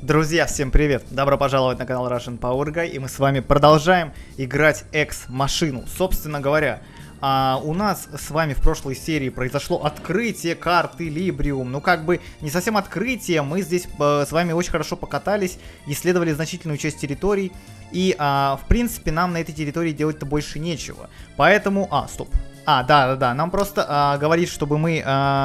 Друзья, всем привет! Добро пожаловать на канал Russian Power Guy, и мы с вами продолжаем играть Экс-машину. Собственно говоря, у нас с вами в прошлой серии произошло открытие карты Либриум. Ну, как бы не совсем открытие, мы здесь с вами очень хорошо покатались, исследовали значительную часть территорий, и, в принципе, нам на этой территории делать-то больше нечего. Поэтому... стоп. Да, нам просто говорит, чтобы мы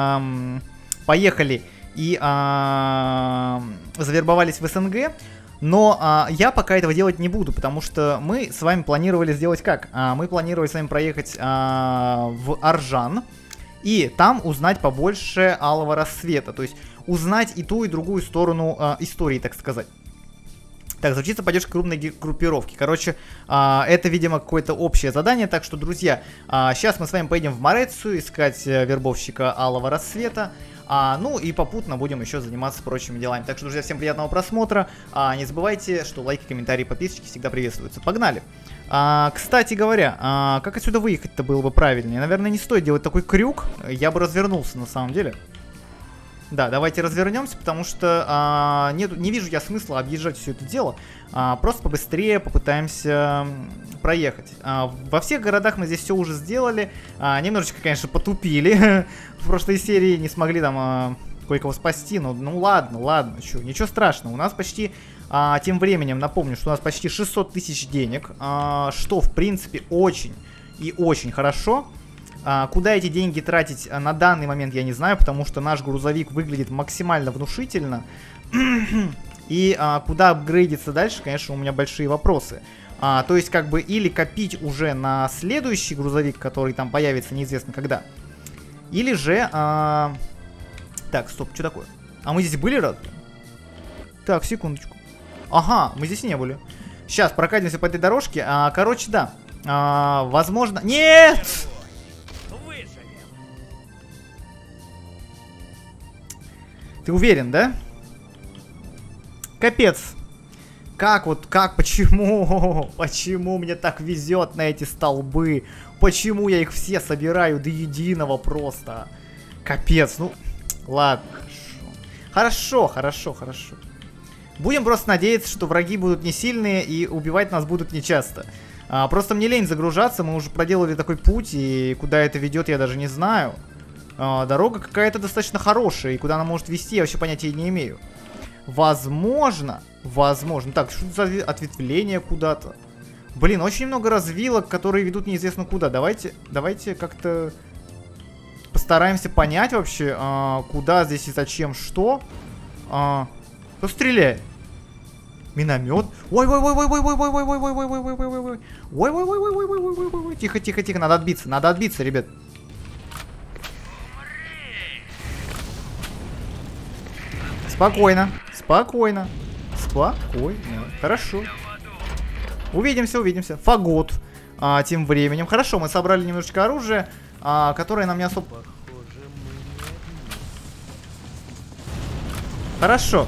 поехали и завербовались в СНГ, но я пока этого делать не буду, потому что мы с вами планировали сделать как? Мы планировали с вами проехать в Аржан и там узнать побольше Алого Рассвета, то есть узнать и ту, и другую сторону истории, так сказать. Так, заручиться поддержкой крупной группировки. Короче, это, видимо, какое-то общее задание. Так что, друзья, сейчас мы с вами поедем в Морецию искать вербовщика Алого Рассвета. Ну и попутно будем еще заниматься прочими делами. Так что, друзья, всем приятного просмотра. Не забывайте, что лайки, комментарии, подписчики всегда приветствуются. Погнали! Кстати говоря, как отсюда выехать-то было бы правильнее? Наверное, не стоит делать такой крюк. Я бы развернулся на самом деле. Да, давайте развернемся, потому что не вижу я смысла объезжать все это дело. Просто побыстрее попытаемся проехать. Во всех городах мы здесь все уже сделали. Немножечко, конечно, потупили. В прошлой серии не смогли там кое-кого спасти. Ну ладно, ничего страшного. У нас почти, тем временем, напомню, что у нас почти 600 тысяч денег. Что, в принципе, очень и очень хорошо. Куда эти деньги тратить на данный момент я не знаю, потому что наш грузовик выглядит максимально внушительно. И куда апгрейдиться дальше, конечно, у меня большие вопросы. То есть, как бы, или копить уже на следующий грузовик, который там появится неизвестно когда. Или же... Так, стоп, что такое? Мы здесь были разве? Так, секундочку. Ага, мы здесь не были. Сейчас прокатимся по этой дорожке. Короче, да. Возможно... Нет! Ты уверен, да? Капец. Почему? Почему мне так везет на эти столбы? Почему я их все собираю до единого просто? Капец, ну, ладно, хорошо. Хорошо. Будем просто надеяться, что враги будут не сильные и убивать нас будут нечасто. Просто мне лень загружаться, мы уже проделали такой путь, и куда это ведет, я даже не знаю. Дорога какая-то достаточно хорошая, и куда она может вести, я вообще понятия не имею. Возможно. Так, что за ответвление куда-то? Блин, очень много развилок, которые ведут неизвестно куда. Давайте как-то постараемся понять вообще, куда здесь и зачем что. Кто стреляет? Миномет. Ой. Тихо, надо отбиться, ребят. Спокойно. Хорошо. Увидимся. Фагот. Тем временем. Хорошо, мы собрали немножечко оружия, которое нам не особо... Хорошо.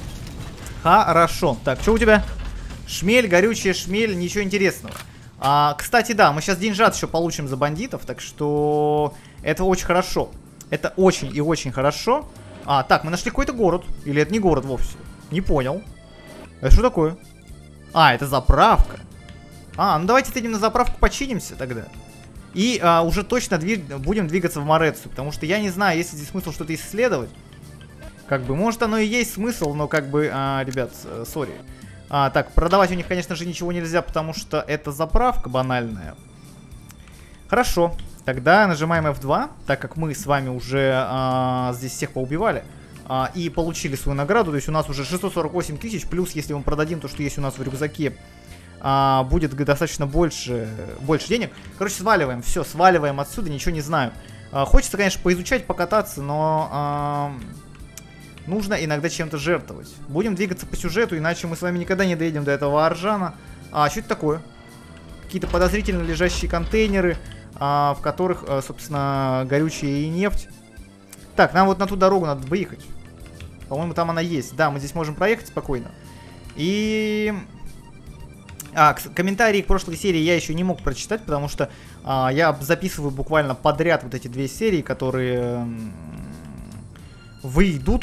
Так, что у тебя? Шмель, горючая шмель, ничего интересного. Кстати, да, мы сейчас деньжат еще получим за бандитов, так что это очень хорошо. Это очень и очень хорошо. Так, мы нашли какой-то город. Или это не город вовсе? Не понял. Это что такое? Это заправка. Ну давайте этим на заправку починимся тогда. И уже точно будем двигаться в Морецию. Потому что я не знаю, есть ли здесь смысл что-то исследовать. Как бы, может оно и есть смысл, но как бы, ребят, сори. Так, продавать у них, конечно же, ничего нельзя, потому что это заправка банальная. Хорошо. Тогда нажимаем F2, так как мы с вами уже здесь всех поубивали и получили свою награду. То есть у нас уже 648 тысяч, плюс если мы продадим то, что есть у нас в рюкзаке, будет достаточно больше денег. Короче, сваливаем, все, сваливаем отсюда, ничего не знаю. Хочется, конечно, поизучать, покататься, но нужно иногда чем-то жертвовать. Будем двигаться по сюжету, иначе мы с вами никогда не доедем до этого Аржана. Что это такое? Какие-то подозрительно лежащие контейнеры, в которых, собственно, горючая и нефть. Так, нам вот на ту дорогу надо выехать. По-моему, там она есть. Да, мы здесь можем проехать спокойно. И... комментарии к прошлой серии я еще не мог прочитать, потому что я записываю буквально подряд вот эти две серии, которые выйдут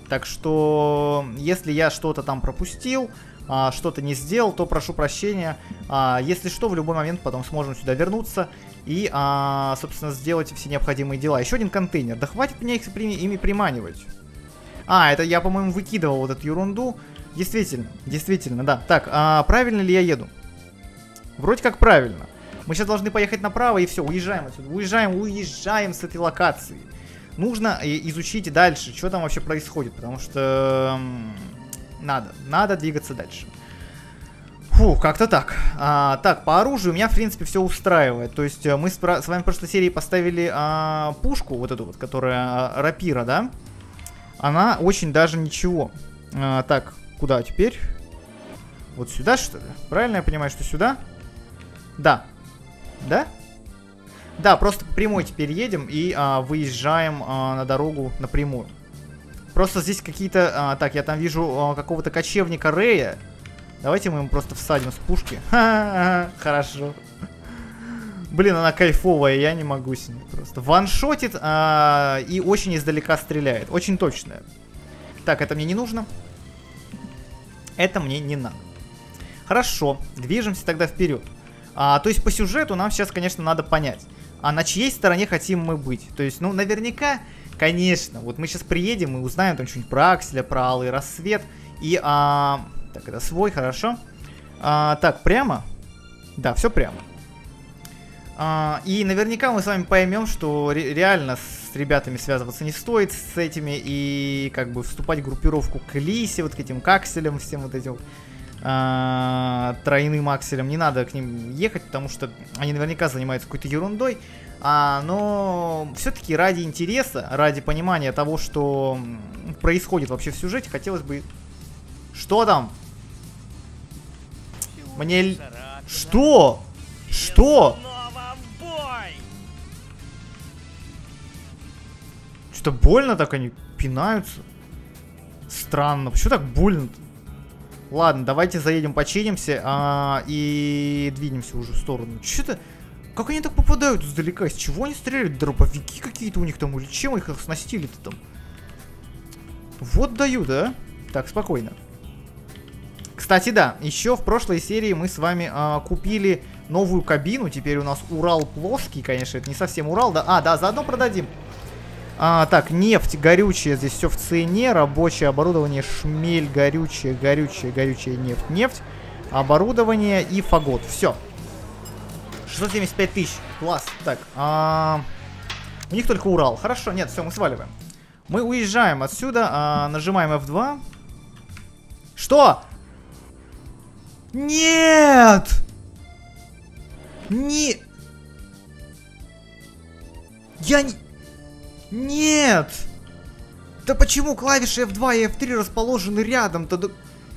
Так что, если я что-то там пропустил, что-то не сделал, то прошу прощения. Если что, в любой момент потом сможем сюда вернуться и, собственно, сделать все необходимые дела. Еще один контейнер. Да хватит меня ими приманивать. Это я, по-моему, выкидывал вот эту ерунду. Действительно, да. Так, правильно ли я еду? Вроде как правильно. Мы сейчас должны поехать направо и все, уезжаем отсюда. Уезжаем с этой локации. Нужно изучить дальше, что там вообще происходит, потому что надо двигаться дальше. Фу, как-то так. Так, по оружию меня, в принципе, все устраивает. То есть мы с вами в прошлой серии поставили пушку, вот эту вот, которая рапира, да? Она очень даже ничего. Так, куда теперь? Вот сюда, что ли? Правильно я понимаю, что сюда? Да. Да? Да, просто по прямой теперь едем и выезжаем на дорогу напрямую. Просто здесь какие-то... так, я там вижу какого-то кочевника Рэя. Давайте мы ему просто всадим с пушки. Хорошо. Блин, она кайфовая, я не могу с ней просто. Ваншотит и очень издалека стреляет. Очень точная. Так, это мне не нужно. Это мне не надо. Хорошо, движемся тогда вперед. То есть по сюжету нам сейчас, конечно, надо понять, на чьей стороне хотим мы быть. То есть, ну, наверняка, конечно, вот мы сейчас приедем и узнаем там что-нибудь про Акселя, про Алый Рассвет. И, так, это свой, хорошо. Так, прямо? Да, все прямо. И наверняка мы с вами поймем, что реально с ребятами связываться не стоит, с этими, и как бы вступать в группировку к Лисе, вот к этим Акселям, всем вот этим тройным Акселям. Не надо к ним ехать, потому что они наверняка занимаются какой-то ерундой. Но все-таки ради интереса, ради понимания того, что происходит вообще в сюжете, хотелось бы... Что там? Мне... Что? Что? Что-то больно так они пинаются? Странно. Почему так больно-то? Ладно, давайте заедем, починимся и двинемся уже в сторону. Что-то... Как они так попадают издалека? Из чего они стреляют? Дробовики какие-то у них там? Или чем их оснастили-то там? Вот дают, да? Так, спокойно. Кстати, да, еще в прошлой серии мы с вами купили новую кабину. Теперь у нас Урал плоский, конечно, это не совсем Урал, да? Да, заодно продадим. Так, нефть горючая, здесь все в цене. Рабочее оборудование, шмель, горючая, нефть, оборудование и фагот. Все. 675 тысяч. Класс. Так, у них только Урал. Хорошо, нет, все, мы сваливаем. Мы уезжаем отсюда, нажимаем F2. Что? Нет! Не... Я не... Нет! Да почему клавиши F2 и F3 расположены рядом-то? Да...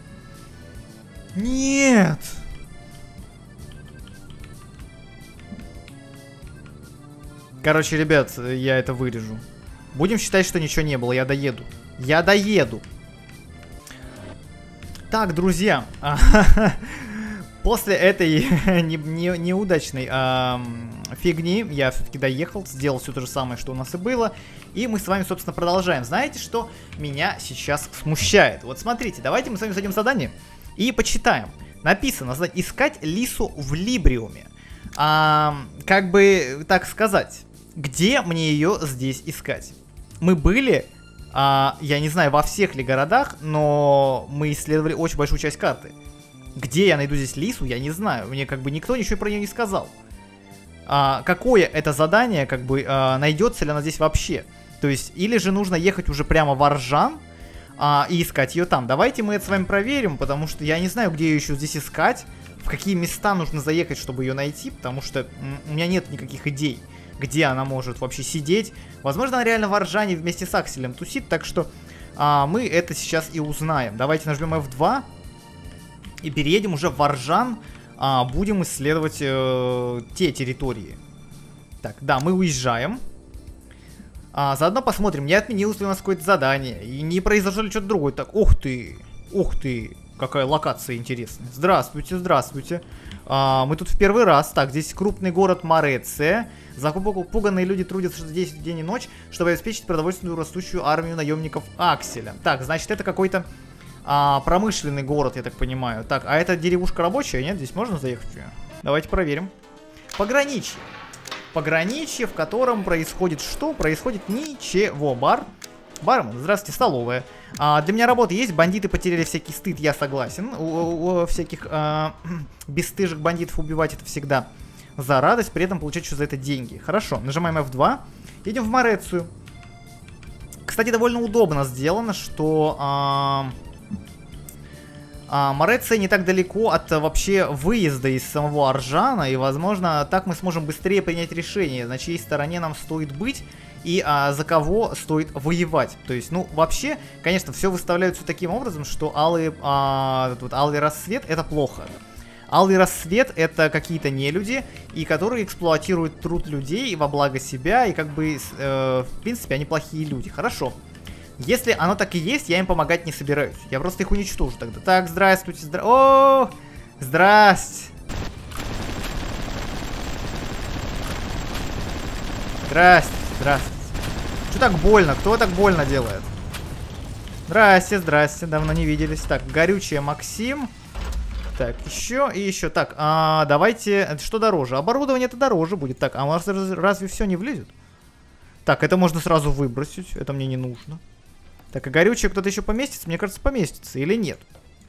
Нет! Короче, ребят, я это вырежу. Будем считать, что ничего не было. Я доеду. Я доеду. Так, друзья. После этой неудачной фигни я все-таки доехал, сделал все то же самое, что у нас и было. И мы с вами, собственно, продолжаем. Знаете, что меня сейчас смущает? Вот смотрите, давайте мы с вами зайдем в задание и почитаем. Написано, искать Лису в Либриуме. Как бы, так сказать, где мне ее здесь искать? Мы были, я не знаю, во всех ли городах, но мы исследовали очень большую часть карты. Где я найду здесь Лису, я не знаю. Мне как бы никто ничего про нее не сказал. Какое это задание, как бы, найдется ли она здесь вообще? То есть, или же нужно ехать уже прямо в Аржан и искать ее там. Давайте мы это с вами проверим, потому что я не знаю, где ее еще здесь искать. В какие места нужно заехать, чтобы ее найти, потому что у меня нет никаких идей, где она может вообще сидеть. Возможно, она реально в Аржане вместе с Акселем тусит, так что мы это сейчас и узнаем. Давайте нажмем F2 и переедем уже в Аржан. Будем исследовать те территории. Так, да, мы уезжаем. Заодно посмотрим, не отменилось ли у нас какое-то задание, и не произошло ли что-то другое. Так, ух ты, какая локация интересная. Здравствуйте, здравствуйте. Мы тут в первый раз. Так, здесь крупный город Мореция. Пуганные люди трудятся здесь день и ночь, чтобы обеспечить продовольственную растущую армию наемников Акселя. Так, значит, это какой-то промышленный город, я так понимаю. Так, а это деревушка рабочая, нет? Здесь можно заехать? Давайте проверим. Пограничье. Пограничье, в котором происходит что? Происходит ничего. Бармен, здравствуйте, столовая. Для меня работа есть, бандиты потеряли всякий стыд, я согласен. У всяких бесстыжих бандитов убивать это всегда за радость, при этом получать еще за это деньги. Хорошо, нажимаем F2, едем в Морецию. Кстати, довольно удобно сделано, что Мореция не так далеко от вообще выезда из самого Аржана, и, возможно, так мы сможем быстрее принять решение, на чьей стороне нам стоит быть и за кого стоит воевать. То есть, ну, вообще, конечно, все выставляется таким образом, что алый рассвет — это плохо. Алый рассвет — это какие-то нелюди, и которые эксплуатируют труд людей во благо себя, и как бы, в принципе, они плохие люди. Хорошо. Если оно так и есть, я им помогать не собираюсь. Я просто их уничтожу тогда. Так, здравствуйте, О, здрасте. Здрасте, здравствуйте. Что так больно? Кто так больно делает? Здрасте, здрасте, давно не виделись. Так, горючее Максим. Так, еще и еще. Так, давайте... Что дороже? Оборудование это дороже будет. Так, а у нас разве все не влезет? Так, это можно сразу выбросить. Это мне не нужно. Так, а горючее кто-то еще поместится? Мне кажется, поместится. Или нет?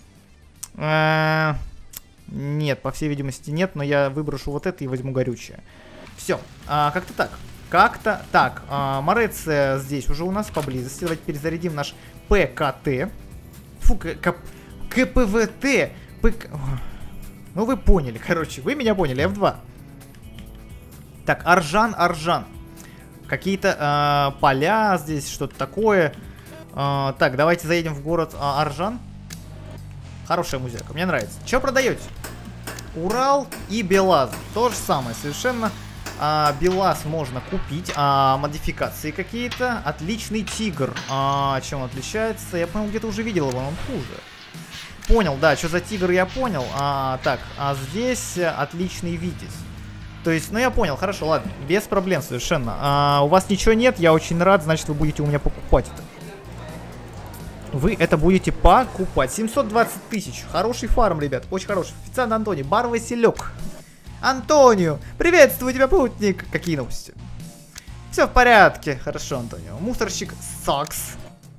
Нет, по всей видимости нет. Но я выброшу вот это и возьму горючее. Все, как-то так. Как-то так. Мореция здесь уже у нас поблизости. Давайте перезарядим наш ПКТ. Фу, КПВТ. Ну вы поняли, короче, вы меня поняли, F2. Так, Аржан. Какие-то поля здесь, что-то такое. Так, давайте заедем в город Аржан. Хорошая музыка, мне нравится. Что продаете? Урал и БелАЗ. То же самое, совершенно. БелАЗ можно купить. Модификации какие-то. Отличный Тигр. Чем он отличается? Я, по-моему, где-то уже видел его, но он хуже. Понял, да, что за тигр, я понял. Так, здесь отличный Витязь. То есть, ну я понял, хорошо, ладно, без проблем совершенно. У вас ничего нет, я очень рад, значит, вы будете у меня покупать это. Вы это будете покупать. 720 тысяч, хороший фарм, ребят, очень хороший. Официант Антоний, бар Василек. Антонио, приветствую тебя, путник. Какие новости? Все в порядке, хорошо, Антонио. Мусорщик Сакс.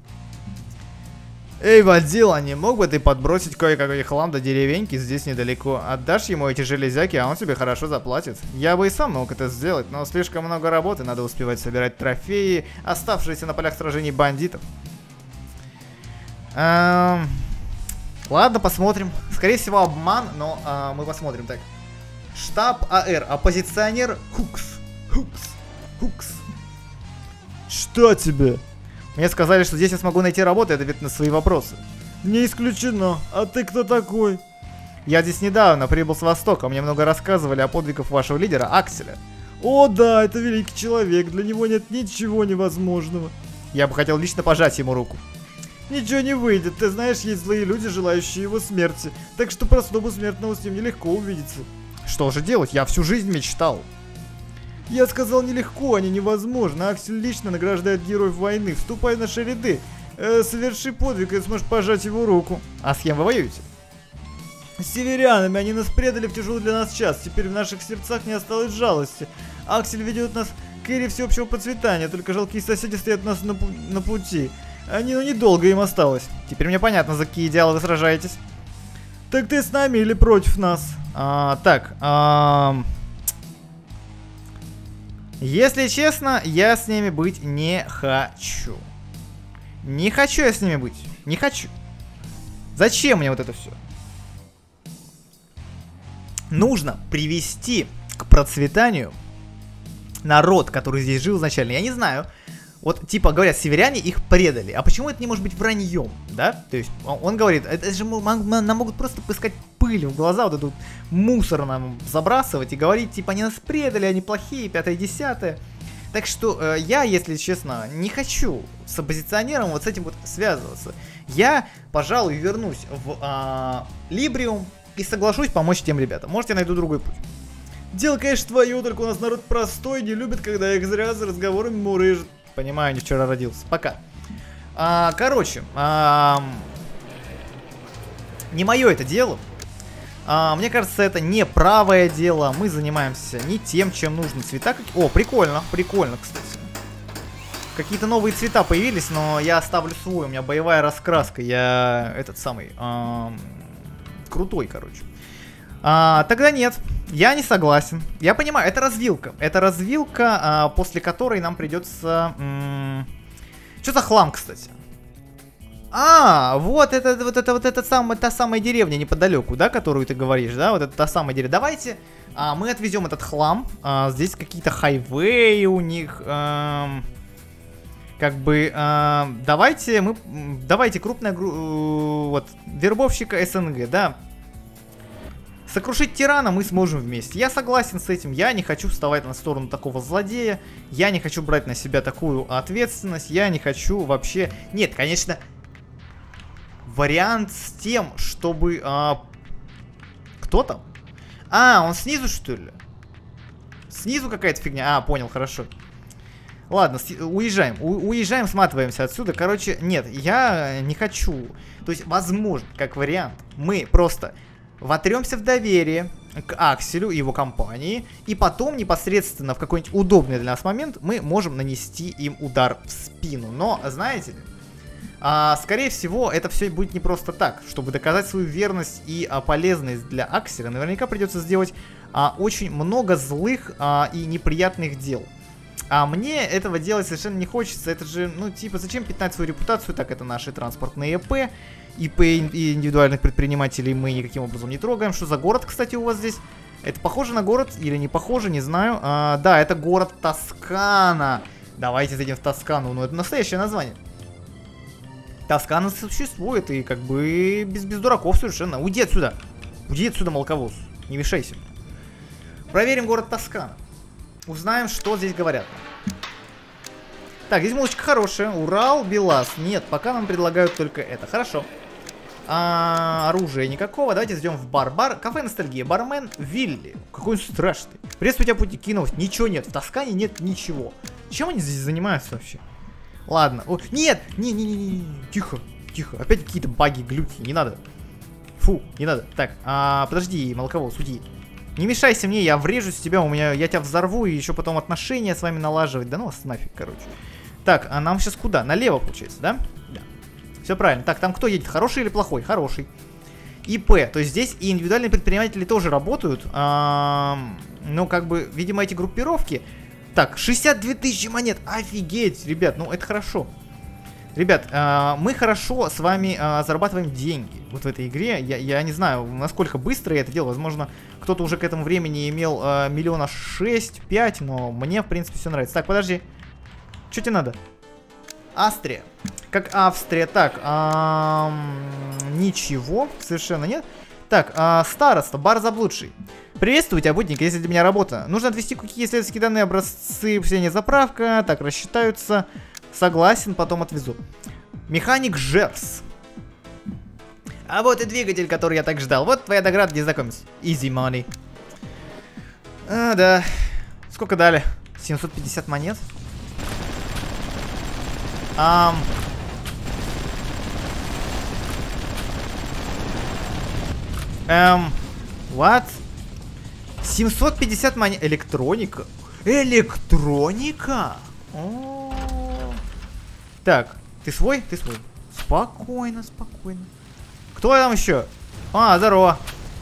Эй, водила, не мог бы ты подбросить кое-какой хлам до деревеньки здесь недалеко? Отдашь ему эти железяки, а он тебе хорошо заплатит. Я бы и сам мог это сделать, но слишком много работы, надо успевать собирать трофеи, оставшиеся на полях сражений бандитов. Ладно, посмотрим. Скорее всего, обман, но мы посмотрим. Так. Штаб АР, оппозиционер Хукс. Что тебе? Мне сказали, что здесь я смогу найти работу и ответить на свои вопросы. Не исключено. А ты кто такой? Я здесь недавно прибыл с Востока. Мне много рассказывали о подвигах вашего лидера Акселя. О да, это великий человек. Для него нет ничего невозможного. Я бы хотел лично пожать ему руку. Ничего не выйдет. Ты знаешь, есть злые люди, желающие его смерти. Так что простому смертному с ним нелегко увидеться. Что же делать? Я всю жизнь мечтал. Я сказал нелегко, а не невозможно. Аксель лично награждает героев войны. Вступай в наши ряды. Соверши подвиг и сможешь пожать его руку. А с кем вы воюете? С северянами. Они нас предали в тяжелый для нас час. Теперь в наших сердцах не осталось жалости. Аксель ведет нас к эре всеобщего процветания. Только жалкие соседи стоят нас на пути. Ну, недолго им осталось. Теперь мне понятно, за какие идеалы вы сражаетесь. Так ты с нами или против нас? Если честно, я с ними быть не хочу. Не хочу я с ними быть. Не хочу. Зачем мне вот это все? Нужно привести к процветанию народ, который здесь жил изначально. Я не знаю. Вот, типа, говорят, северяне их предали. А почему это не может быть враньем, да? То есть, он говорит, это же нам могут просто пускать пыль в глаза, вот этот мусор нам забрасывать и говорить, типа, они нас предали, они плохие, 5-10. Так что я, если честно, не хочу с оппозиционером вот с этим вот связываться. Я, пожалуй, вернусь в Либриум, и соглашусь помочь тем ребятам. Может, я найду другой путь. Дело, конечно, твое, только у нас народ простой, не любит, когда их зря за разговорами мурыжат. Понимаю, не вчера родился. Пока. Короче, не мое это дело. Мне кажется, это не правое дело. Мы занимаемся не тем, чем нужны цвета. О, прикольно, прикольно, кстати. Какие-то новые цвета появились, но я оставлю свой. У меня боевая раскраска. Я этот самый крутой, короче. Тогда нет, я не согласен. Я понимаю, это развилка. Это развилка, после которой нам придется... Что за хлам, кстати? Вот та самая деревня неподалеку, да, которую ты говоришь, да? Вот это та самая деревня. Давайте мы отвезем этот хлам. Здесь какие-то хайвеи у них. Как бы, давайте крупная вот, вербовщика СНГ, да. Сокрушить тирана мы сможем вместе. Я согласен с этим. Я не хочу вставать на сторону такого злодея. Я не хочу брать на себя такую ответственность. Я не хочу вообще... Нет, конечно, вариант с тем, чтобы... Кто там? Он снизу, что ли? Снизу какая-то фигня. Понял, хорошо. Ладно, уезжаем. Уезжаем, сматываемся отсюда. Короче, нет, я не хочу. То есть, возможно, как вариант, мы просто... вотремся в доверие к Акселю и его компании, и потом непосредственно в какой-нибудь удобный для нас момент мы можем нанести им удар в спину. Но, знаете ли, скорее всего, это все будет не просто так. Чтобы доказать свою верность и полезность для Акселя, наверняка придется сделать очень много злых и неприятных дел. А мне этого делать совершенно не хочется. Это же, ну, типа, зачем пятнать свою репутацию? Так, это наши транспортные ИП. ИП и индивидуальных предпринимателей мы никаким образом не трогаем. Что за город, кстати, у вас здесь? Это похоже на город или не похоже, не знаю. Да, это город Тоскана. Давайте зайдем в Тоскану. Ну, это настоящее название. Тоскана существует, и как бы без дураков совершенно. Уйди отсюда. Уйди отсюда, молоковоз. Не мешайся. Проверим город Тоскана. Узнаем, что здесь говорят. Так, здесь музычка хорошая. Урал, БелАЗ. Нет, пока нам предлагают только это. Хорошо. Оружия никакого. Давайте зайдем в бар. Кафе Ностальгия. Бармен Вилли. Какой он страшный. Приветствую тебя, путники, новость. Ничего нет. В Тоскане нет ничего. Чем они здесь занимаются вообще? Ладно. Нет! Не. Тихо. Опять какие-то баги, глюки. Не надо. Фу, не надо. Так, подожди, молоковоз, уйди. Не мешайся мне, я врежусь в тебя, я тебя взорву и еще потом отношения с вами налаживать. Да ну вас нафиг, короче. Так, а нам сейчас куда? Налево, получается, да? Да. Все правильно. Так, там кто едет? Хороший или плохой? Хороший. ИП. То есть здесь и индивидуальные предприниматели тоже работают. Ну, как бы, видимо, эти группировки... Так, 62 тысячи монет. Офигеть, ребят, ну это хорошо. Ребят, мы хорошо с вами зарабатываем деньги вот в этой игре. Я не знаю, насколько быстро я это делал. Возможно, кто-то уже к этому времени имел 6-5 миллиона, но мне, в принципе, все нравится. Так, подожди. Что тебе надо? Австрия. Как Австрия. Так, ничего, совершенно нет. Так, староста, бар заблудший. Приветствую тебя, будник, если для меня работа. Нужно отвести какие исследовательские данные, образцы, все заправка. Так, рассчитаются. Согласен, потом отвезу. Механик Жерс. А вот и двигатель, который я так ждал. Вот твоя награда, где знакомиться. Easy money. Да. Сколько дали? 750 монет. What? 750 монет. Электроника. Электроника? Так, ты свой? Ты свой. Спокойно, спокойно. Кто там еще? Здорово.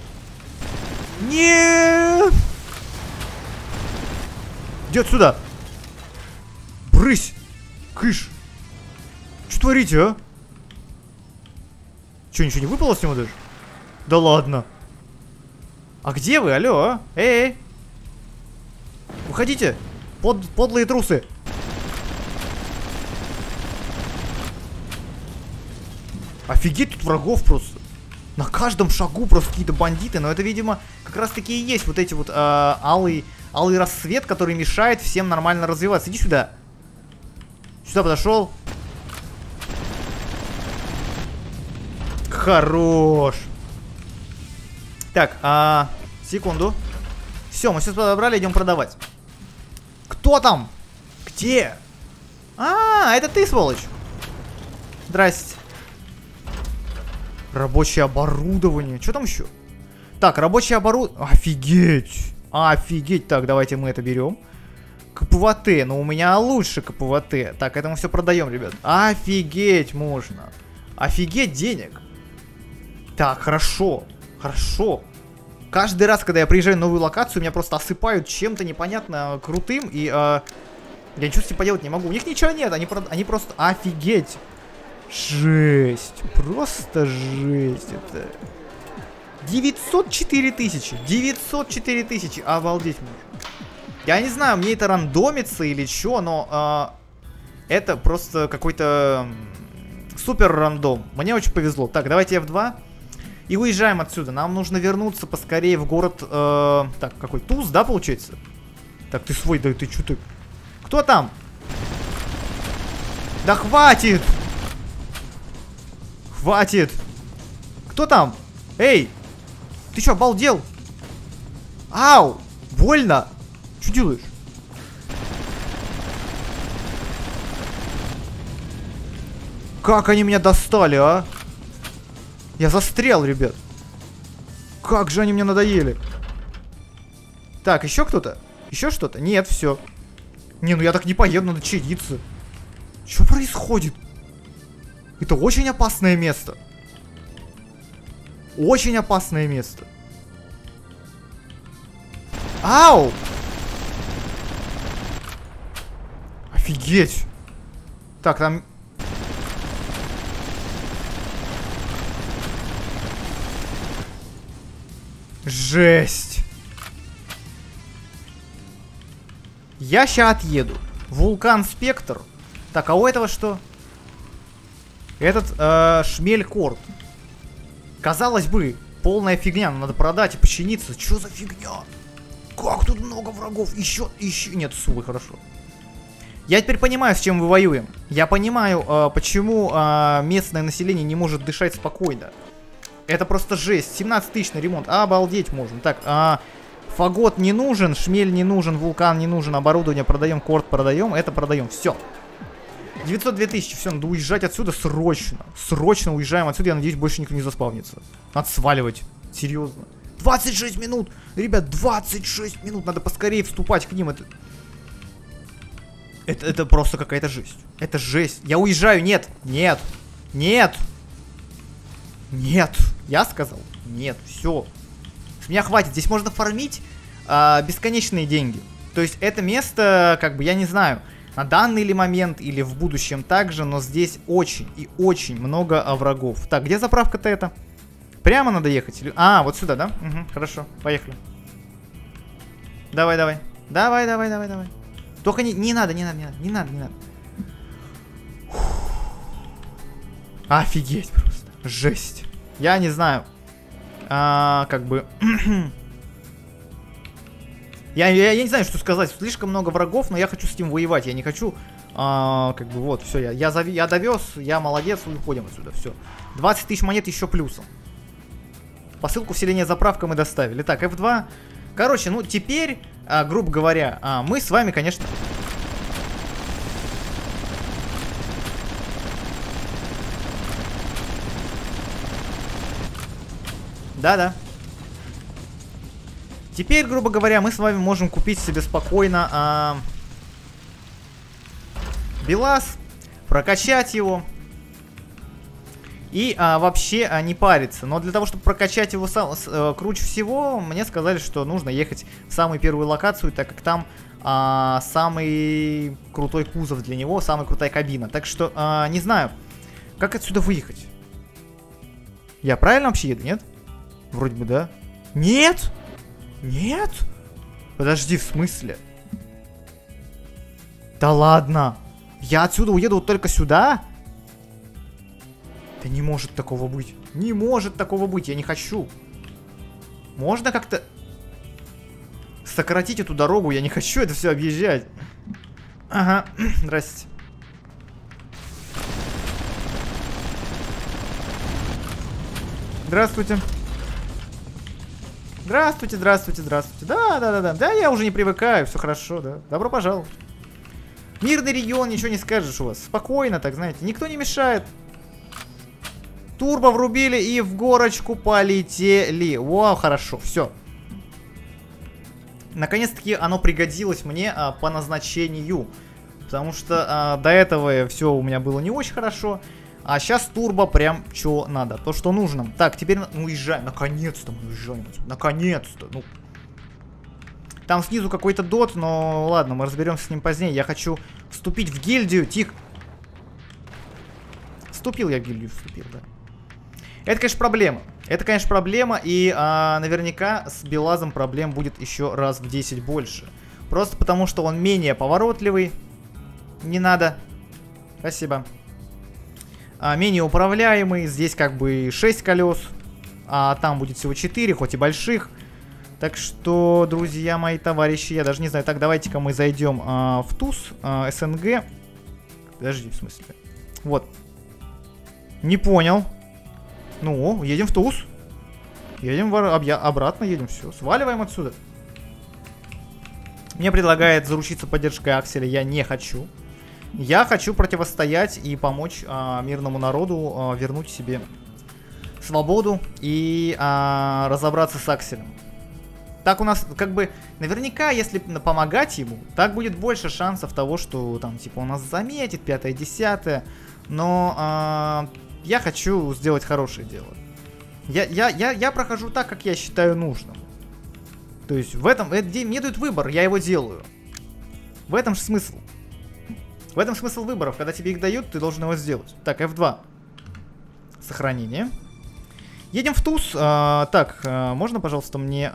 Нет! Иди отсюда. Брысь. Кыш. Что творите, а? Че, ничего не выпало с него даже? Да ладно. А где вы? Алло, а? Эй. Уходите. Подлые трусы. Офигеть, тут врагов просто. На каждом шагу просто какие-то бандиты. Но это, видимо, как раз таки и есть вот эти вот алый рассвет, который мешает всем нормально развиваться. Иди сюда. Сюда подошел. Хорош. Так, секунду. Все, мы все подобрали, идем продавать. Кто там? Где? Это ты, сволочь. Здрасте. Рабочее оборудование. Что там еще? Так, рабочее оборудование. Офигеть. Офигеть. Так, давайте мы это берем. КПВТ. Но у меня лучше КПВТ. Так, это мы все продаем, ребят. Офигеть можно. Офигеть денег. Так, хорошо. Хорошо. Каждый раз, когда я приезжаю на новую локацию, меня просто осыпают чем-то непонятно крутым. И я ничего с ним поделать не могу. У них ничего нет. Они просто... Офигеть. Жесть. Просто жесть это. 904 тысячи. 904 тысячи. Обалдеть можно. Я не знаю, мне это рандомится или что, но это просто какой-то супер рандом. Мне очень повезло. Так, давайте F2. И уезжаем отсюда. Нам нужно вернуться поскорее в город... так, какой? Туз, да, получается? Так, ты свой, да ты что ты... Кто там? Да хватит! Хватит! Кто там? Эй! Ты что, обалдел? Ау! Больно! Что делаешь? Как они меня достали, а? Я застрял, ребят. Как же они мне надоели. Так, еще кто-то? Еще что-то? Нет, все. Не, ну я так не поеду, надо чадиться. Что происходит? Это очень опасное место. Очень опасное место. Ау! Офигеть. Так, там... Жесть. Я ща отъеду. Вулкан Спектр. Так, а у этого что? Этот Шмель-Корт. Казалось бы, полная фигня. Надо продать и починиться. Что за фигня? Как тут много врагов? Еще. Нет, свой, хорошо. Я теперь понимаю, с чем мы воюем. Я понимаю, почему местное население не может дышать спокойно. Это просто жесть. 17 тысяч на ремонт. Обалдеть можно. Так, фагот не нужен, шмель не нужен, вулкан не нужен, оборудование продаем, корт продаем, это продаем. Все. 902 тысячи. Все, надо уезжать отсюда срочно. Срочно уезжаем отсюда. Я надеюсь, больше никто не заспавнится. Надо сваливать. Серьезно. 26 минут. Ребят, 26 минут. Надо поскорее вступать к ним. Это просто какая-то жесть. Это жесть. Я уезжаю. Нет. Нет. Нет. Нет. Я сказал? Нет. Все. С меня хватит. Здесь можно фармить бесконечные деньги. То есть это место, как бы, я не знаю, на данный ли момент или в будущем также, но здесь очень и очень много врагов. Так, где заправка-то это? Прямо надо ехать? Вот сюда, да? Угу, хорошо, поехали. Давай, давай. Давай, давай, давай, давай. Только не надо. Офигеть просто. Жесть. Я не знаю. Как бы... я не знаю, что сказать. Слишком много врагов, но я хочу с ним воевать. Я не хочу... как бы вот, все, я довез, я молодец, уходим отсюда, все. 20 тысяч монет еще плюсом. Посылку вселения заправка мы доставили. Так, F2. Короче, ну теперь, грубо говоря, мы с вами, конечно... Да-да. Теперь, грубо говоря, мы с вами можем купить себе спокойно БелАЗ, прокачать его и вообще не париться. Но для того, чтобы прокачать его круче всего, мне сказали, что нужно ехать в самую первую локацию, так как там самый крутой кузов для него, самая крутая кабина. Так что, не знаю, как отсюда выехать. Я правильно вообще еду, нет? Вроде бы, да. Нет! Нет? Подожди, в смысле? Да ладно! Я отсюда уеду вот только сюда? Да не может такого быть. Не может такого быть, я не хочу. Можно как-то сократить эту дорогу? Я не хочу это все объезжать. Ага, здрасте. Здравствуйте. Здравствуйте, здравствуйте, здравствуйте. Да, я уже не привыкаю, все хорошо, да. Добро пожаловать. Мирный регион, ничего не скажешь у вас. Спокойно, так знаете, никто не мешает. Турбо врубили и в горочку полетели. Вау, хорошо, все. Наконец-таки оно пригодилось мне по назначению. Потому что до этого все у меня было не очень хорошо. А сейчас турбо прям что надо. То, что нужно. Так, теперь уезжаем. Наконец-то мы уезжаем. Наконец-то. Ну. Там снизу какой-то дот, но ладно, мы разберемся с ним позднее. Я хочу вступить в гильдию. Тихо. Вступил я в гильдию, вступил, да. Это, конечно, проблема. Это, конечно, проблема. И наверняка с Белазом проблем будет еще раз в 10 больше. Просто потому, что он менее поворотливый. Не надо. Спасибо. Менее управляемый. Здесь как бы 6 колес. А там будет всего 4, хоть и больших. Так что, друзья мои, товарищи, я даже не знаю. Так, давайте-ка мы зайдем в ТУЗ, СНГ. Подожди, в смысле. Вот. Не понял. Ну, едем в ТУЗ. Едем обратно, едем. Все, сваливаем отсюда. Мне предлагает заручиться поддержкой Акселя. Я не хочу. Я хочу противостоять и помочь мирному народу вернуть себе свободу и разобраться с Акселем. Так у нас, как бы, наверняка, если помогать ему, так будет больше шансов того, что там, типа, он нас заметит, 5-10. Но я хочу сделать хорошее дело. Я прохожу так, как я считаю нужным. То есть в этом, мне дают выбор, я его делаю. В этом же смысл. В этом смысл выборов. Когда тебе их дают, ты должен его сделать. Так, F2. Сохранение. Едем в ТУЗ. Так, можно, пожалуйста, мне...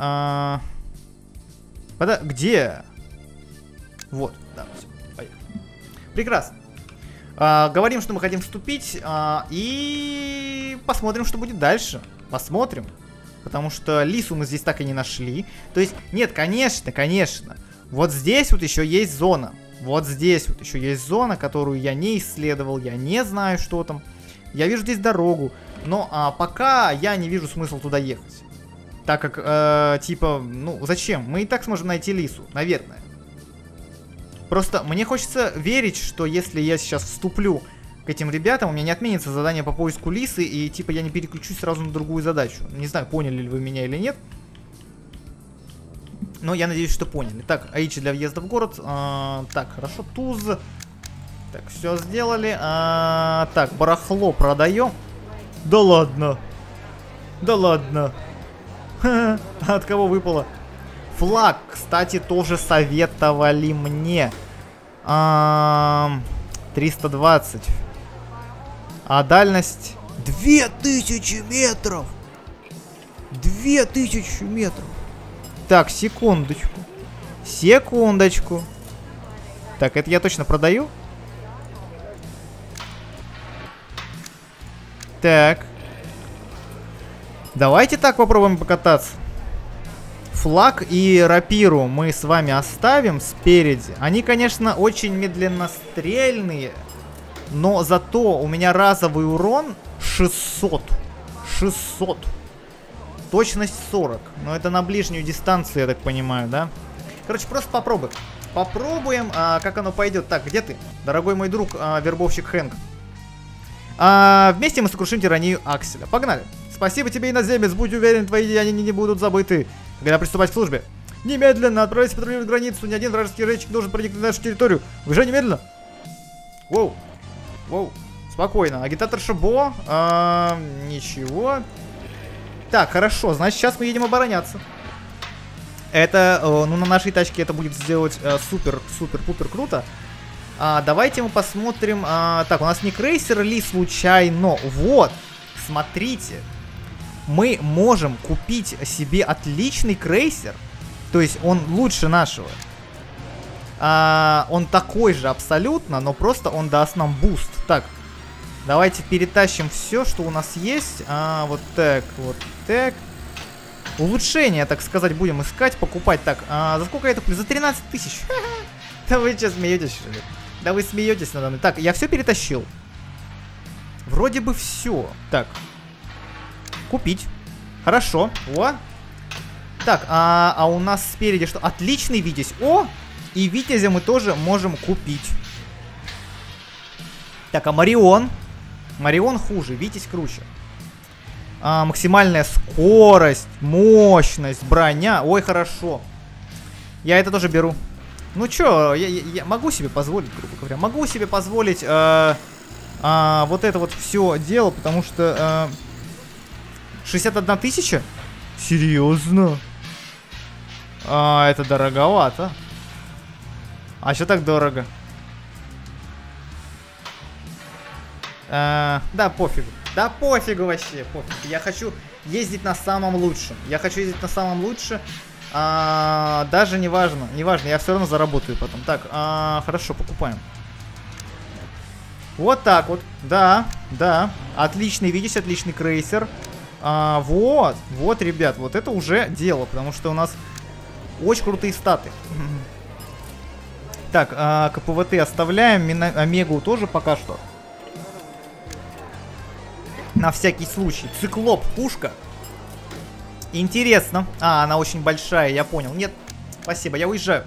Где? Вот, да, все, поехали. Прекрасно. Говорим, что мы хотим вступить. И посмотрим, что будет дальше. Посмотрим. Потому что Лису мы здесь так и не нашли. То есть, нет, конечно, конечно. Вот здесь вот еще есть зона. Вот здесь вот еще есть зона, которую я не исследовал. Я не знаю, что там. Я вижу здесь дорогу. Но пока я не вижу смысла туда ехать. Так как, типа, ну, зачем? Мы и так сможем найти Лису, наверное. Просто мне хочется верить, что если я сейчас вступлю к этим ребятам, у меня не отменится задание по поиску Лисы, и, типа, я не переключусь сразу на другую задачу. Не знаю, поняли ли вы меня или нет. Но я надеюсь, что поняли. Так, H для въезда в город. Так, хорошо, ТУЗ. Так, все сделали. Так, барахло продаем. Да ладно. Да ладно. От кого выпало? Флаг, кстати, тоже советовали мне. 320. А дальность 2000 метров. 2000 метров. Так, секундочку. Секундочку. Так, это я точно продаю? Так. Давайте так попробуем покататься. Флаг и рапиру мы с вами оставим спереди. Они, конечно, очень медленнострельные. Но зато у меня разовый урон 600. 600. Точность 40. Но это на ближнюю дистанцию, я так понимаю, да? Короче, просто попробуем. Попробуем, как оно пойдет. Так, где ты? Дорогой мой друг, вербовщик Хэнк. Вместе мы сокрушим тиранию Акселя. Погнали. Спасибо тебе, иноземец. Будь уверен, твои деяния не будут забыты. Когда приступать к службе. Немедленно отправляйся патрулировать границу. Ни один вражеский рейчик должен проникнуть на нашу территорию. Выезжай немедленно. Воу. Воу. Спокойно. Агитатор Шибо. Ничего. Так, хорошо. Значит, сейчас мы едем обороняться. Это, ну, на нашей тачке это будет сделать супер-пупер круто. Давайте мы посмотрим. Так, у нас не крейсер ли случайно? Вот. Смотрите. Мы можем купить себе отличный крейсер. То есть он лучше нашего. Он такой же абсолютно, но просто он даст нам буст. Так, давайте перетащим все, что у нас есть. Вот так, вот так. Улучшения, так сказать, будем искать, покупать. Так, за сколько это? За 13 тысяч. Да вы что, смеетесь, что ли? Да вы смеетесь надо мной. Так, я все перетащил. Вроде бы все. Так. Купить. Хорошо. О. Так, а у нас спереди что? Отличный Витязь. О! И Витязя мы тоже можем купить. Так, а Марион? Марион хуже, Витязь круче. Максимальная скорость, мощность, броня. Ой, хорошо. Я это тоже беру. Ну чё, я могу себе позволить, грубо говоря. Могу себе позволить вот это вот все дело, потому что 61 тысяча? Серьезно? Это дороговато. А что так дорого? Да пофигу. Да пофигу вообще, пофиг. Я хочу ездить на самом лучшем. Я хочу ездить на самом лучшем. Даже не важно. Не важно, я все равно заработаю потом. Так, хорошо, покупаем. Вот так вот. Да, да. Отличный Витязь, отличный крейсер. Вот, ребят, вот это уже дело. Потому что у нас очень крутые статы. Так, КПВТ оставляем. Омегу тоже пока что. На всякий случай. Циклоп, пушка. Интересно. Она очень большая, я понял. Нет, спасибо, я уезжаю.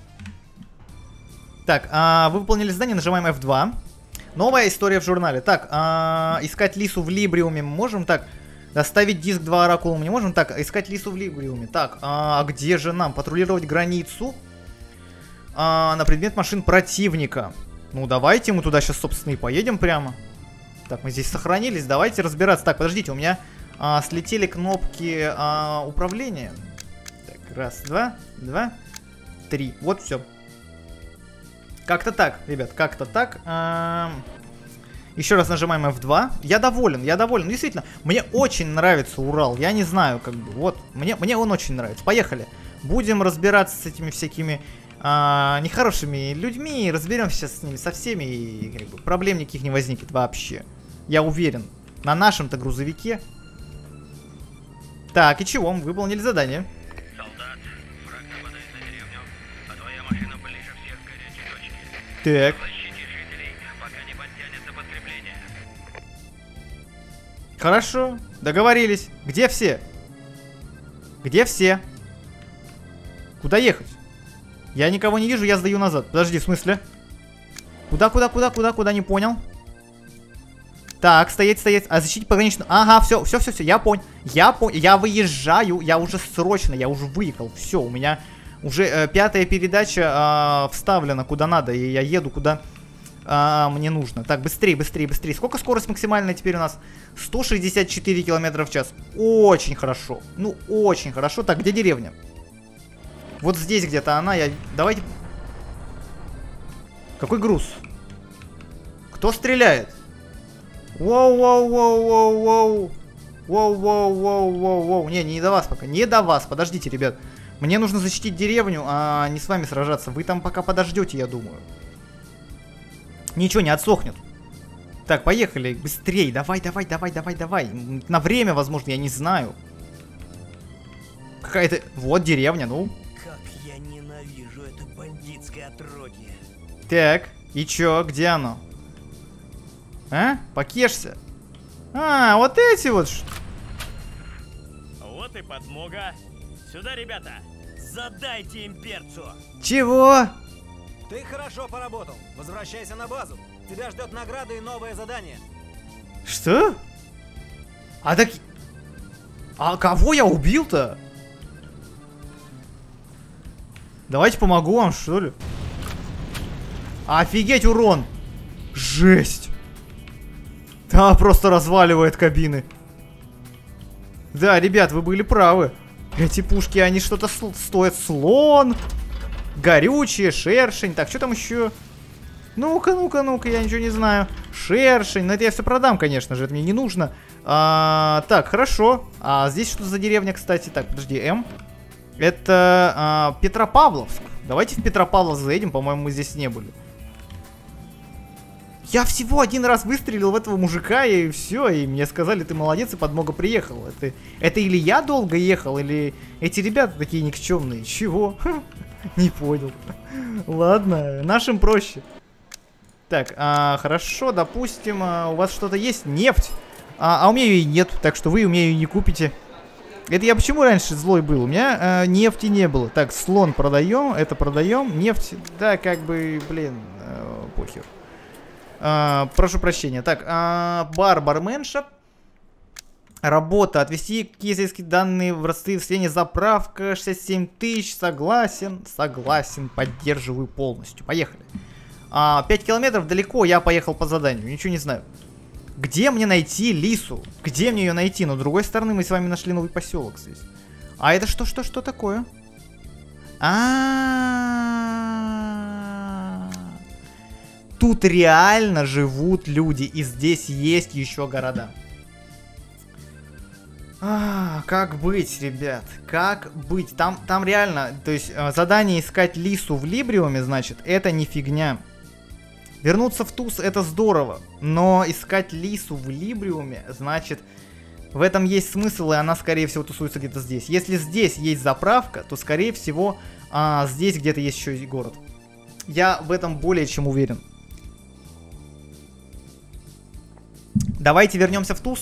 Так, вы выполнили задание, нажимаем F2. Новая история в журнале. Так, искать Лису в Либриуме мы можем. Так, доставить диск 2 оракула мы не можем. Так, искать Лису в Либриуме. Так, где же нам? Патрулировать границу на предмет машин противника. Ну, давайте мы туда сейчас, собственно, и поедем прямо. Так, мы здесь сохранились, давайте разбираться. Так, подождите, у меня слетели кнопки управления. Так, раз, два, три. Вот, все. Как-то так, ребят, как-то так. Еще раз нажимаем F2. Я доволен. Ну, действительно, мне очень нравится Урал. Я не знаю, как бы, вот, мне он очень нравится. Поехали. Будем разбираться с этими всякими нехорошими людьми. Разберемся с ними, со всеми, и как бы, проблем никаких не возникнет вообще. Я уверен. На нашем-то грузовике. Так, и чего? Мы выполнили задание. Солдат, враг нападает на деревню, а твоя машина ближе всех к горячей точке. Так. Защити жителей, пока не подтянется подкрепление. Хорошо, договорились. Где все? Где все? Куда ехать? Я никого не вижу, я сдаю назад. Подожди, в смысле? Куда, не понял. Так, стоять. А защитить пограничную. Ага, все, я понял. Я выезжаю, я уже срочно, я уже выехал. Все, у меня уже 5-я передача вставлена куда надо, и я еду куда мне нужно. Так, быстрее. Сколько скорость максимальная теперь у нас? 164 км в час. Очень хорошо. Ну, очень хорошо. Так, где деревня? Вот здесь где-то она. Давайте. Какой груз? Кто стреляет? Воу. Не до вас пока. Не до вас. Подождите, ребят. Мне нужно защитить деревню, а не с вами сражаться. Вы там пока подождете, я думаю. Ничего не отсохнет. Так, поехали. Быстрей. Давай. На время, возможно, я не знаю. Какая-то... Вот деревня, ну. Как я ненавижу это бандитское отродье. Так, и чё? Где оно? А? Покешься. Вот эти вот. Вот и подмога. Сюда, ребята. Задайте им перцу. Чего? Ты хорошо поработал. Возвращайся на базу. Тебя ждет награда и новое задание. Что? А кого я убил-то? Давайте помогу вам, что ли? Офигеть, урон! Жесть! Да, просто разваливает кабины. Да, ребят, вы были правы. Эти пушки, они что-то стоят. Слон, горючее, шершень. Так, что там еще? Ну-ка, я ничего не знаю. Шершень, но это я все продам, конечно же, это мне не нужно. Так, хорошо. Здесь что за деревня, кстати? Так, подожди, М. Это Петропавловск. Давайте в Петропавловск заедем, по-моему, мы здесь не были. Я всего один раз выстрелил в этого мужика, и все, и мне сказали, ты молодец, и подмога приехала. Это или я долго ехал, или эти ребята такие никчемные. Чего? Не понял. Ладно, нашим проще. Так, хорошо, допустим, у вас что-то есть? Нефть. А у меня ее и нет, так что вы у меня ее не купите. Это я почему раньше злой был? У меня нефти не было. Так, слон продаем, это продаем. Нефть, да, как бы, блин, похер. Прошу прощения. Так, барменша. Работа. Отвести киевские данные в родстве в селение. Заправка 67 тысяч. Согласен. Согласен. Поддерживаю полностью. Поехали. 5 километров далеко. Я поехал по заданию. Ничего не знаю. Где мне найти Лису? Где мне ее найти? Но с другой стороны мы с вами нашли новый поселок здесь. А это что такое? Тут реально живут люди. И здесь есть еще города. Как быть, ребят? Как быть? Там реально, то есть задание искать Лису в Либриуме, значит, это не фигня. Вернуться в Туз это здорово, но искать Лису в Либриуме, значит, в этом есть смысл, и она, скорее всего, тусуется где-то здесь. Если здесь есть заправка, то, скорее всего, здесь где-то есть еще и город. Я в этом более чем уверен. Давайте вернемся в Туз.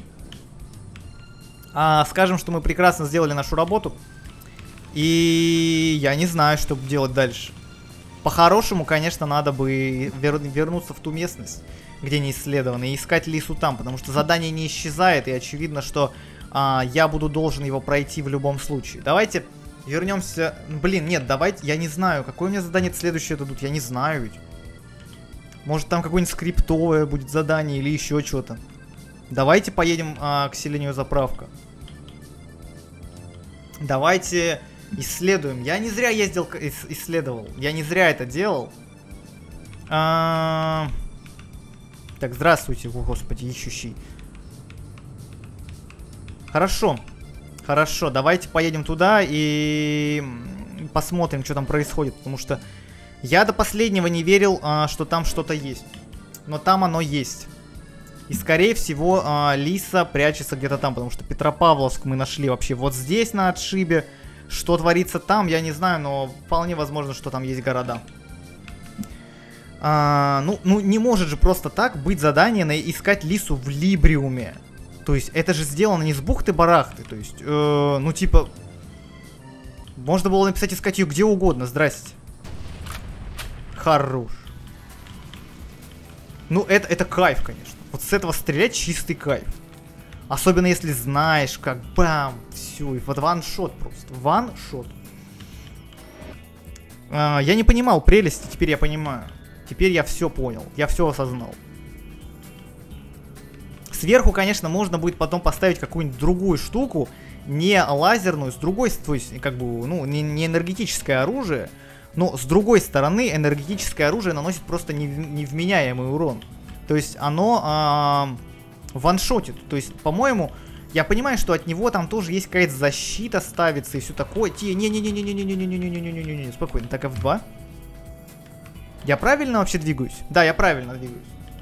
Скажем, что мы прекрасно сделали нашу работу. И я не знаю, что делать дальше. По-хорошему, конечно, надо бы вернуться в ту местность, где не исследовано, и искать Лису там, потому что задание не исчезает, и очевидно, что я буду должен его пройти в любом случае. Давайте вернемся... Блин, нет, давайте... Я не знаю, какое мне задание следующее дадут, я не знаю ведь. Может, там какое-нибудь скриптовое будет задание или еще что-то. Давайте поедем к селению заправка. Давайте... Исследуем. Я не зря ездил, исследовал. Я не зря это делал. Так, здравствуйте, о, господи, ищущий. Хорошо. Хорошо, давайте поедем туда и посмотрим, что там происходит. Потому что я до последнего не верил, что там что-то есть. Но там оно есть. И, скорее всего, Лиса прячется где-то там. Потому что Петропавловск мы нашли вообще вот здесь, на отшибе. Что творится там, я не знаю, но вполне возможно, что там есть города. Ну, не может же просто так быть задание на искать Лису в Либриуме. То есть, это же сделано не с бухты-барахты. То есть, ну, типа... Можно было написать искать ее где угодно. Здрасте. Хорош. Ну, это кайф, конечно. Вот с этого стрелять чистый кайф. Особенно если знаешь, как бам, все, и вот ваншот просто, ваншот. Я не понимал прелести, теперь я понимаю. Теперь я все понял, я все осознал. Сверху, конечно, можно будет потом поставить какую-нибудь другую штуку, не лазерную, с другой, то есть, как бы, ну, не энергетическое оружие, но с другой стороны энергетическое оружие наносит просто невменяемый урон. То есть оно... ваншотит. То есть, по-моему, я понимаю, что от него там тоже есть какая-то защита ставится и все такое. Не-не-не-не-не-не-не-не-не-не-не-не-не-не-не. Спокойно. Так, F2. Я правильно вообще двигаюсь? Да, я правильно двигаюсь.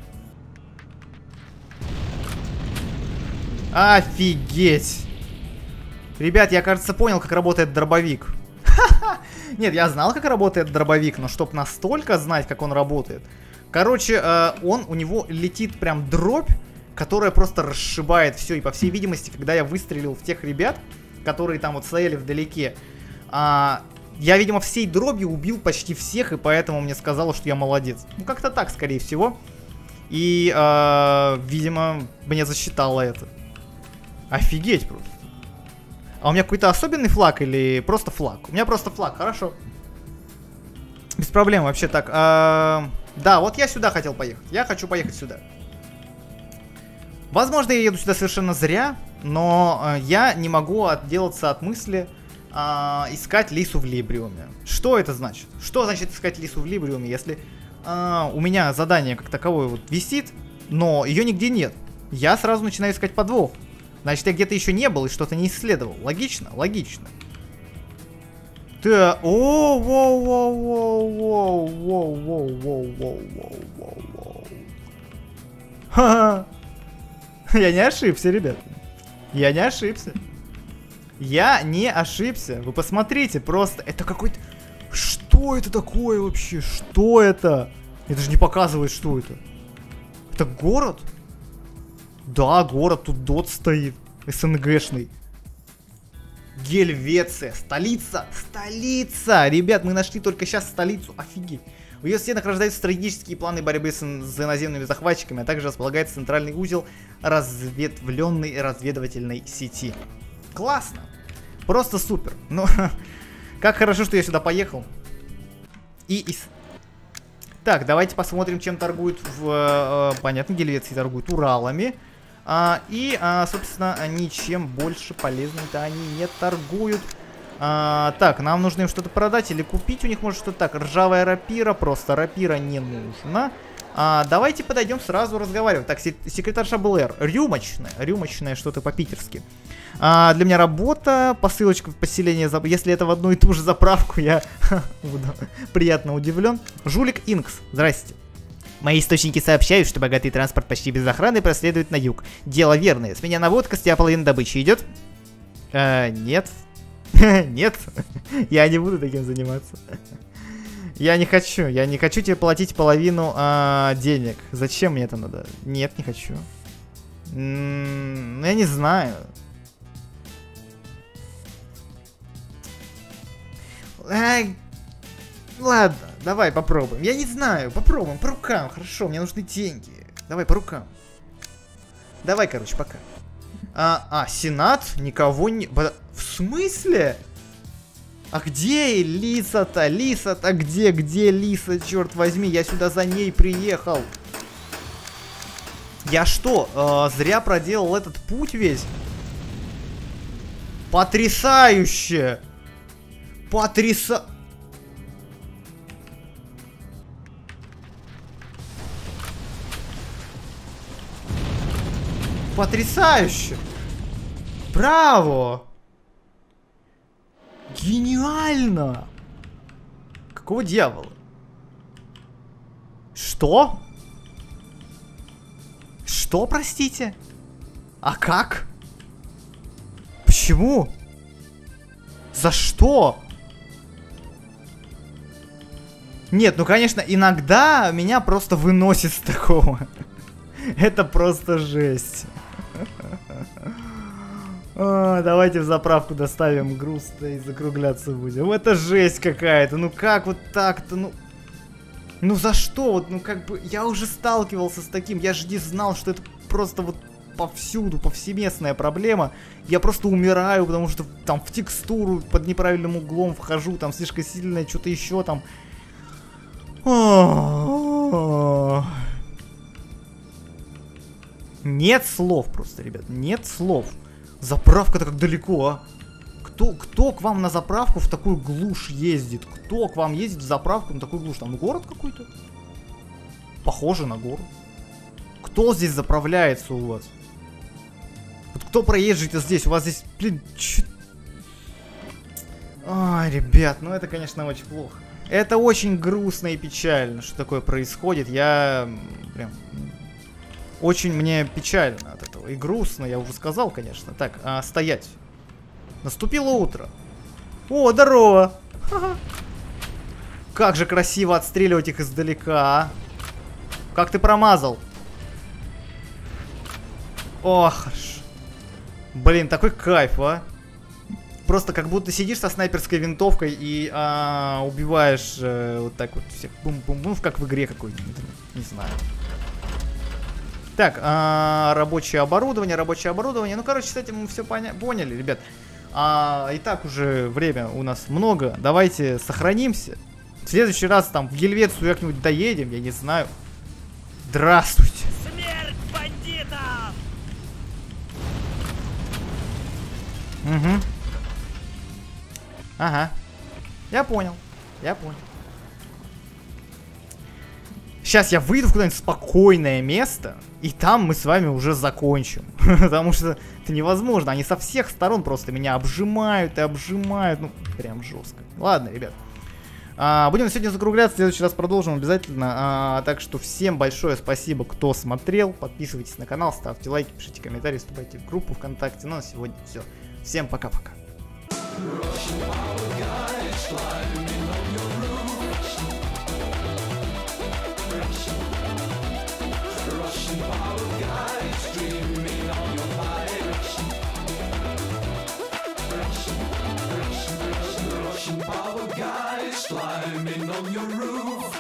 Офигеть! Ребят, я, кажется, понял, как работает дробовик. Нет, я знал, как работает дробовик, но чтоб настолько знать, как он работает. Короче, у него летит прям дробь, которая просто расшибает все. И по всей видимости, когда я выстрелил в тех ребят, которые там вот стояли вдалеке, я, видимо, всей дробью убил почти всех, и поэтому мне сказало, что я молодец. Ну, как-то так, скорее всего. И, видимо, мне засчитало это. Офигеть просто. А у меня какой-то особенный флаг или просто флаг? У меня просто флаг, хорошо. Без проблем вообще так. Да, вот я сюда хотел поехать. Я хочу поехать сюда. Возможно, я еду сюда совершенно зря, но я не могу отделаться от мысли искать Лису в Либриуме. Что это значит? Что значит искать Лису в Либриуме, если у меня задание как таковое вот висит, но ее нигде нет? Я сразу начинаю искать подвох. Значит, я где-то еще не был и что-то не исследовал. Логично? Логично. Да, Ха-ха. Я не ошибся, ребят. Я не ошибся. Я не ошибся. Вы посмотрите, просто это какой-то... Что это такое вообще? Что это? Это же не показывает, что это. Это город? Да, город, тут дот стоит. СНГшный. Гельвеция, столица, столица! Ребят, мы нашли только сейчас столицу, офигеть. В ее стенах рождаются стратегические планы борьбы с иноземными захватчиками, а также располагается центральный узел разветвленной разведывательной сети. Классно! Просто супер! Ну, как хорошо, что я сюда поехал. Так, давайте посмотрим, чем торгуют понятно, Гельвеции торгуют Уралами. Собственно, ничем больше полезным-то они не торгуют. Так, нам нужно им что-то продать или купить у них, может, что-то так. Ржавая рапира, просто рапира не нужно. Давайте подойдем сразу разговаривать. Так, секретарша Блэр, рюмочная что-то по-питерски. Для меня работа, посылочка в поселение, если это в одну и ту же заправку, я буду приятно удивлен. Жулик Инкс, здрасте. Мои источники сообщают, что богатый транспорт почти без охраны проследует на юг. Дело верное. С меня наводка, с тебя половина добычи идет? Нет. Нет. Я не буду таким заниматься. Я не хочу тебе платить половину денег. Зачем мне это надо? Нет, не хочу. Я не знаю. Ладно, давай попробуем. Я не знаю, попробуем по рукам. Хорошо, мне нужны деньги. Давай по рукам. Давай, короче, пока. Сенат никого не... В смысле? А где Лиса-то? Лиса-то где? Где Лиса, черт возьми? Я сюда за ней приехал. Я что, зря проделал этот путь весь? Потрясающе! Потрясающе! Браво! Гениально! Какого дьявола? Что? Что, простите? А как? Почему? За что? Нет, ну конечно, иногда меня просто выносит с такого. Это просто жесть. Давайте в заправку доставим груз-то и закругляться будем. Это жесть какая-то. Ну как вот так-то? Ну за что? Вот, ну как бы я уже сталкивался с таким. Я же не знал, что это просто вот повсюду, повсеместная проблема. Я просто умираю, потому что там в текстуру под неправильным углом вхожу, там слишком сильное, что-то еще там. Нет слов просто, ребят, нет слов. Заправка-то как далеко, а? Кто к вам на заправку в такую глушь ездит? Кто к вам ездит в заправку на такую глушь? Там город какой-то? Похоже на город. Кто здесь заправляется у вас? Вот кто проезжает здесь? У вас здесь, блин, Ой, ребят, ну это, конечно, очень плохо. Это очень грустно и печально, что такое происходит. Я прям... Очень мне печально от этого. И грустно, я уже сказал, конечно. Так, стоять. Наступило утро. О, здорово! Как же красиво отстреливать их издалека. Как ты промазал? Ох, блин, такой кайф, а. Просто как будто сидишь со снайперской винтовкой и убиваешь вот так вот всех. Бум-бум-бум, как в игре какой-нибудь. Не знаю. Так, рабочее оборудование. Ну, короче, с этим мы все поняли, ребят. И так уже время у нас много. Давайте сохранимся. В следующий раз там в Гельвецию как-нибудь доедем, я не знаю. Здравствуйте. Смерть бандитам! Угу. Ага. Я понял. Сейчас я выйду в куда-нибудь спокойное место, и там мы с вами уже закончим. Потому что это невозможно. Они со всех сторон просто меня обжимают и обжимают. Ну, прям жестко. Ладно, ребят. Будем сегодня закругляться. В следующий раз продолжим обязательно. Так что всем большое спасибо, кто смотрел. Подписывайтесь на канал, ставьте лайки, пишите комментарии, вступайте в группу ВКонтакте. Ну, а на сегодня все. Всем пока-пока. Streaming on your direction. on your roof.